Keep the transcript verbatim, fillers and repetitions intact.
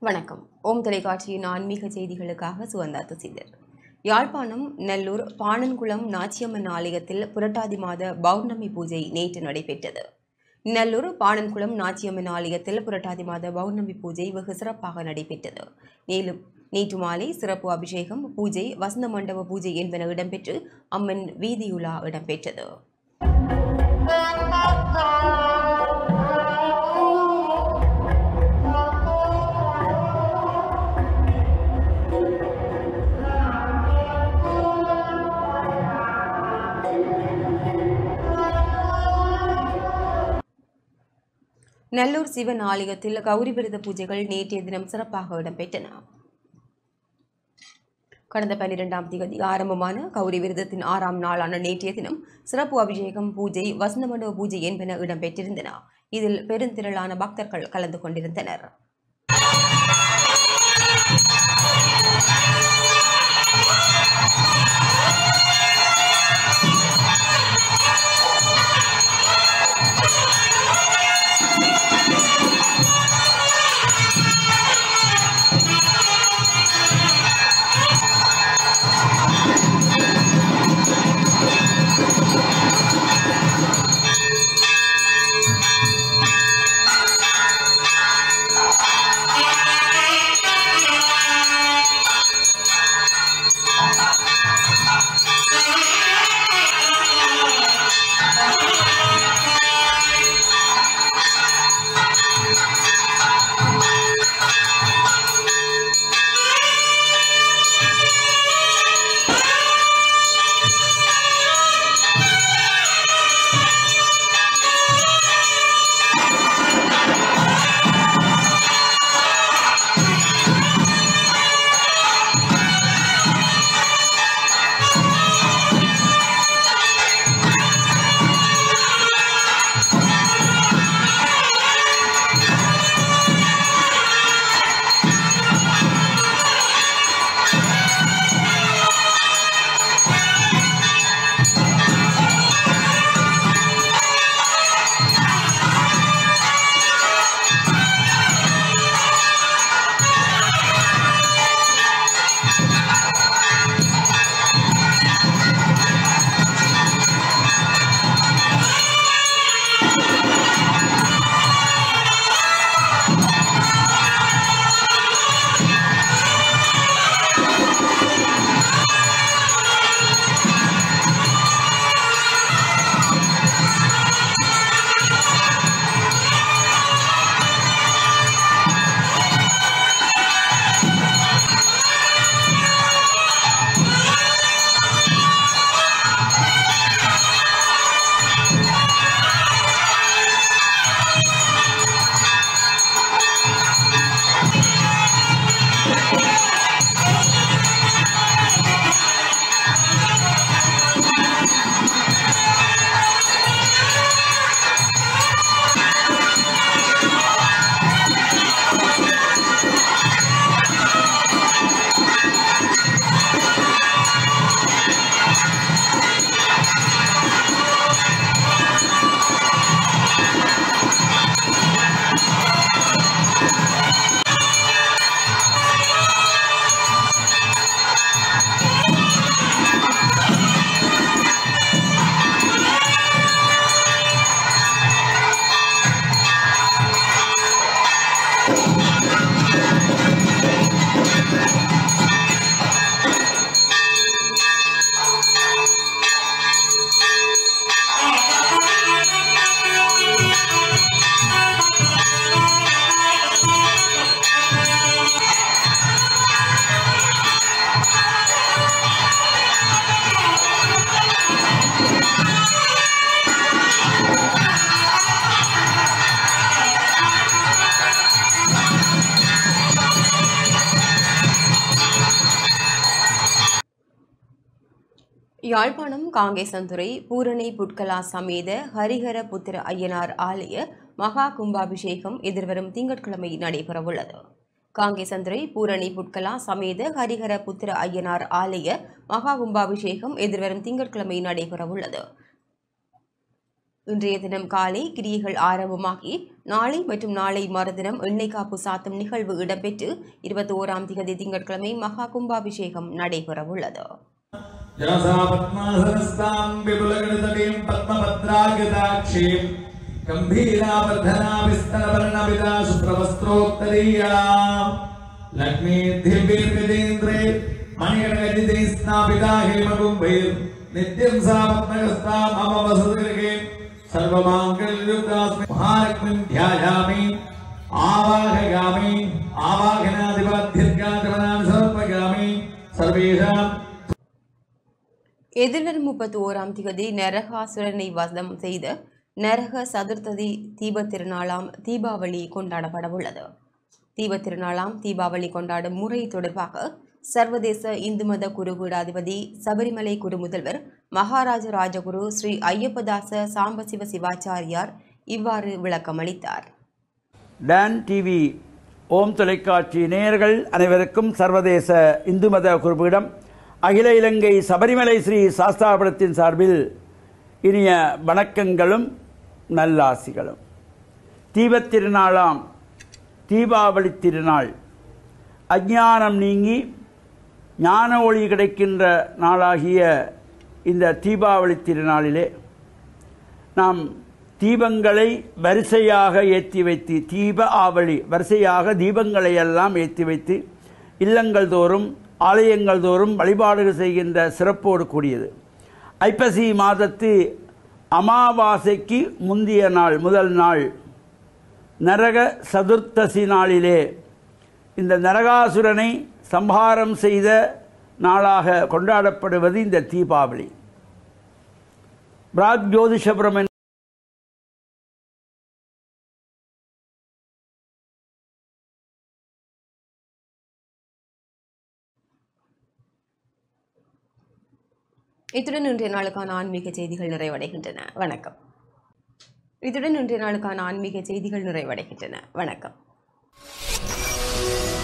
வணக்கம். ஓம் தொலைக்காட்சியின் ஆன்மீக செய்திகளுக்காக சுகந்தா துசிதர். யாழ்ப்பாணம் நெல்லூர் பாணன்குளம் நாச்சியம்மன் ஆலயத்தில் புரட்டாதி மாத பௌர்ணமி பூஜை நேற்று நடைபெற்றது. நெல்லூர் பாணன்குளம் நாச்சியம்மன் ஆலயத்தில் புரட்டாதி மாத பௌர்ணமி பூஜை வெகு சிறப்பாக நடைபெற்றது. மேலும் நேற்று மாலை சிறப்பு அபிஷேகம், பூஜை, வசந்த மண்டப பூஜை என்பன இடம்பெற்று அம்மன் வீதியுலா இடம்பெற்றது. நெல்லூர் சிவன் ஆலயத்தில் கௌரி விரத பூஜைகள் நேற்றைய தினம் சிறப்பாக இடம்பெற்றன. கடந்த பன்னிரெண்டாம் தேதி ஆரம்பமான கௌரி விரதத்தின் ஆறாம் நாளான நேற்றைய தினம் சிறப்பு அபிஷேகம், பூஜை, வசந்த மண்டப பூஜை என்பன இடம்பெற்றிருந்தன. இதில் பெருந்திரளான பக்தர்கள் கலந்து கொண்டிருந்தனர். யாழ்ப்பாணம் காங்கேசன்துறை பூரணி புட்கலா சமேத ஹரிஹர புத்திர ஐயனார் ஆலய மகா கும்பாபிஷேகம் எதிர்வரும் திங்கட்கிழமை நடைபெறவுள்ளது. காங்கேசன்துறை பூரணி புட்கலா சமேத ஹரிஹர புத்திர ஐயனார் ஆலய மகா கும்பாபிஷேகம் எதிர்வரும் திங்கட்கிழமை நடைபெறவுள்ளது. இன்றைய தினம் காலை கிரியைகள் ஆரம்பமாகி நாளை மற்றும் நாளை மறுதினம் எண்ணெய் காப்பு சாத்தும் நிகழ்வு இடம்பெற்று இருபத்தி ஓராம் தேதி திங்கட்கிழமை மகா கும்பாபிஷேகம் நடைபெறவுள்ளது. नित्यं सापत्नगस्ताम् अमवसुदृगे सर्वमाङ्गल्युक्तास्मि महालक्ष्मीं ध्यायामि आवाहयामि आवाहनादिपाध्यर्गादिवनानि समर्पयामि सर्वेषाम्. எதிர்வரும் முப்பத்தி ஓராம் திகதி நரகாசுரனை வதம் செய்த நரக சதுர்த்ததி தீபத் திருநாளாம் தீபாவளி கொண்டாடப்படவுள்ளது. தீபத் திருநாளாம் தீபாவளி கொண்டாடும் முறை தொடர்பாக சர்வதேச இந்து மத குருபீடாதிபதி சபரிமலை குரு முதல்வர் மகாராஜ ராஜகுரு ஸ்ரீ ஐயப்பதாச சாம்பசிவ சிவாச்சாரியார் இவ்வாறு விளக்கமளித்தார். டான் டிவி ஓம் தொலைக்காட்சி நேயர்கள் அனைவருக்கும் சர்வதேச இந்து மத குருபீடம் அகில இலங்கை சபரிமலை ஸ்ரீ சாஸ்தாபுரத்தின் சார்பில் இனிய வணக்கங்களும் நல்லாசிகளும். தீபத் திருநாளாம் தீபாவளி திருநாள் அஞ்ஞானம் நீங்கி ஞான ஒளி கிடைக்கின்ற நாளாகிய இந்த தீபாவளி திருநாளிலே நாம் தீபங்களை வரிசையாக ஏற்றி வைத்து தீப ஆவளி வரிசையாக தீபங்களை எல்லாம் ஏற்றி வைத்து இல்லங்கள் தோறும் ஆலயங்கள் தோறும் வழிபாடுகள் செய்கின்ற சிறப்போடு கூடியது. ஐப்பசி மாதத்து அமாவாசைக்கு முந்திய நாள் முதல் நாள் நரக சதுர்த்தசி நாளிலே இந்த நரகாசுரனை சம்ஹாரம் செய்த நாளாக கொண்டாடப்படுவது இந்த தீபாவளி. பிராக் ஜோதிஷபுரம் இத்துடன் இன்றைய நாளுக்கான ஆன்மீக செய்திகள் நிறைவடைகின்றன. வணக்கம். இத்துடன் இன்றைய நாளுக்கான ஆன்மீக செய்திகள் நிறைவடைகின்றன. வணக்கம்.